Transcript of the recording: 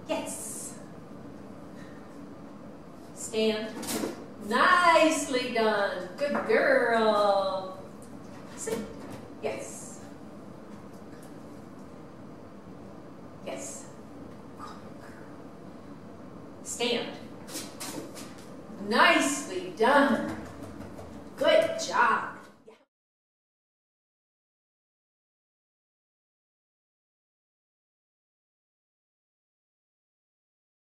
Yes. Stand. Nicely done. Good girl. Sit. Yes. Yes. Stand. Nicely done. Good job.